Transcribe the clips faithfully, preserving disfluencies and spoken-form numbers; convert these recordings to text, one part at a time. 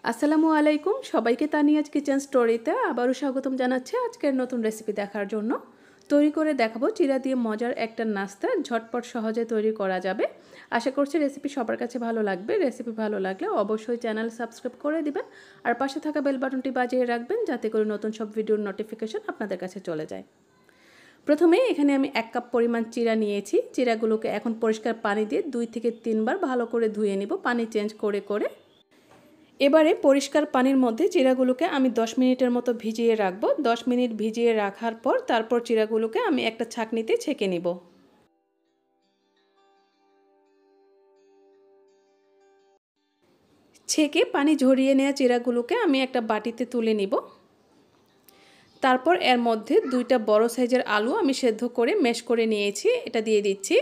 আসসালামু আলাইকুম সবাইকে তানিয়াজ কিচেন স্টোরিতে আবারও স্বাগতম জানাচ্ছি আজকের নতুন রেসিপি দেখার জন্য। তৈরি করে দেখাবো চিরা দিয়ে মজার একটা নাস্তা, ঝটপট সহজে তৈরি করা যাবে। আশা করছি রেসিপি সবার কাছে ভালো লাগবে। রেসিপি ভালো লাগলে অবশ্যই চ্যানেল সাবস্ক্রাইব করে দিবেন আর পাশে থাকা বেল বাটনটি বাজিয়ে রাখবেন যাতে করে নতুন সব ভিডিওর নোটিফিকেশন আপনাদের কাছে চলে যায়। প্রথমে এখানে আমি এক কাপ পরিমাণ চিরা নিয়েছি। চিরাগুলোকে এখন পরিষ্কার পানি দিয়ে দুই থেকে তিনবার ভালো করে ধুয়ে নিব, পানি চেঞ্জ করে করে। এবারে পরিষ্কার পানির মধ্যে চিরাগুলোকে আমি দশ মিনিটের মতো ভিজিয়ে রাখবো। দশ মিনিট ভিজিয়ে রাখার পর তারপর চিরাগুলোকে আমি একটা ছাঁকনিতে ছেঁকে নিব। ছেঁকে পানি ঝরিয়ে নেওয়া চিরাগুলোকে আমি একটা বাটিতে তুলে নিব। তারপর এর মধ্যে দুইটা বড় সাইজের আলু আমি সেদ্ধ করে ম্যাশ করে নিয়েছি, এটা দিয়ে দিচ্ছি।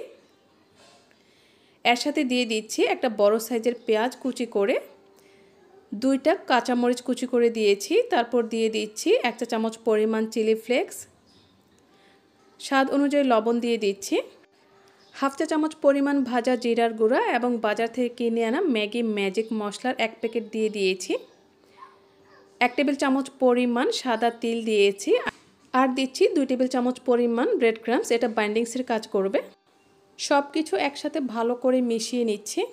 এর সাথে দিয়ে দিচ্ছি একটা বড় সাইজের পেঁয়াজ কুচি করে, দুইটা কাঁচামরিচ কুচি করে দিয়েছি। তারপর দিয়ে দিচ্ছি এক চা চামচ পরিমাণ চিলি ফ্লেক্স, স্বাদ অনুযায়ী লবণ দিয়ে দিচ্ছি, হাফ চা চামচ পরিমাণ ভাজা জিরার গুঁড়া এবং বাজার থেকে কিনে আনা ম্যাগি ম্যাজিক মশলার এক প্যাকেট দিয়ে দিয়েছি। এক টেবিল চামচ পরিমাণ সাদা তিল দিয়েছি আর দিচ্ছি দুই টেবিল চামচ পরিমাণ ব্রেড ক্রাম্বস, এটা বাইন্ডিংসের কাজ করবে। সব কিছু একসাথে ভালো করে মিশিয়ে নিচ্ছি।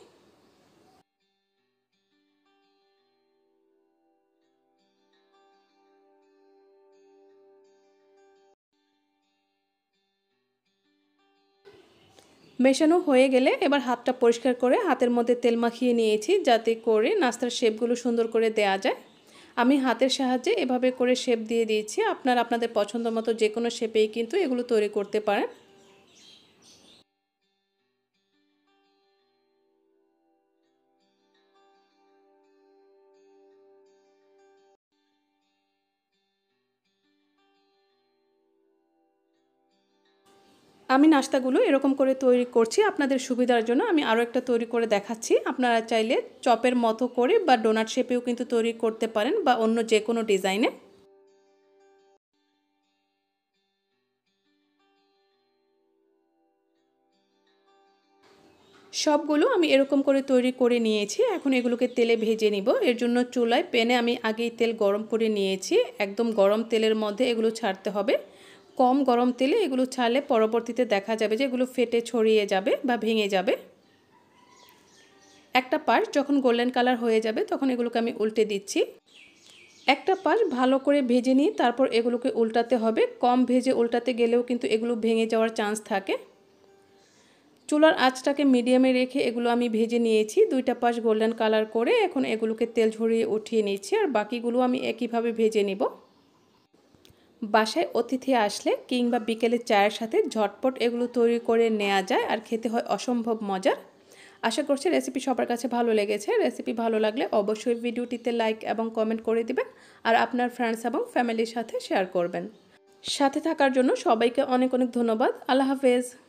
মেশানো হয়ে গেলে এবার হাতটা পরিষ্কার করে হাতের মধ্যে তেল মাখিয়ে নিয়েছি যাতে করে নাস্তার শেপগুলো সুন্দর করে দেয়া যায়। আমি হাতের সাহায্যে এভাবে করে শেপ দিয়ে দিয়েছি। আপনারা আপনাদের পছন্দ মতো যে কোনো শেপেই কিন্তু এগুলো তৈরি করতে পারেন। আমি নাস্তাগুলো এরকম করে তৈরি করছি আপনাদের সুবিধার জন্য। আমি আরও একটা তৈরি করে দেখাচ্ছি। আপনারা চাইলে চপের মতো করে বা ডোনাট শেপেও কিন্তু তৈরি করতে পারেন বা অন্য যে কোনো ডিজাইনে। সবগুলো আমি এরকম করে তৈরি করে নিয়েছি। এখন এগুলোকে তেলে ভেজে নিব। এর জন্য চুলায় প্যানে আমি আগেই তেল গরম করে নিয়েছি। একদম গরম তেলের মধ্যে এগুলো ছাড়তে হবে। কম গরম তেলে এগুলো ছাড়লে পরবর্তীতে দেখা যাবে যে এগুলো ফেটে ছড়িয়ে যাবে বা ভেঙে যাবে। একটা পাশ যখন গোল্ডেন কালার হয়ে যাবে তখন এগুলোকে আমি উল্টে দিচ্ছি। একটা পাশ ভালো করে ভেজে নিয়ে তারপর এগুলোকে উল্টাতে হবে। কম ভেজে উল্টাতে গেলেও কিন্তু এগুলো ভেঙে যাওয়ার চান্স থাকে। চুলার আঁচটাকে মিডিয়ামে রেখে এগুলো আমি ভেজে নিয়েছি। দুইটা পাশ গোল্ডেন কালার করে এখন এগুলোকে তেল ঝরিয়ে উঠিয়ে নিচ্ছি আর বাকিগুলো আমি একইভাবে ভেজে নিব। বাসায় অতিথি আসলে কিংবা বিকেলে চায়ের সাথে ঝটপট এগুলো তৈরি করে নেওয়া যায় আর খেতে হয় অসম্ভব মজার। আশা করছি রেসিপি সবার কাছে ভালো লেগেছে। রেসিপি ভালো লাগলে অবশ্যই ভিডিওটিতে লাইক এবং কমেন্ট করে দিবেন আর আপনার ফ্রেন্ডস এবং ফ্যামিলির সাথে শেয়ার করবেন। সাথে থাকার জন্য সবাইকে অনেক অনেক ধন্যবাদ। আল্লাহ হাফেজ।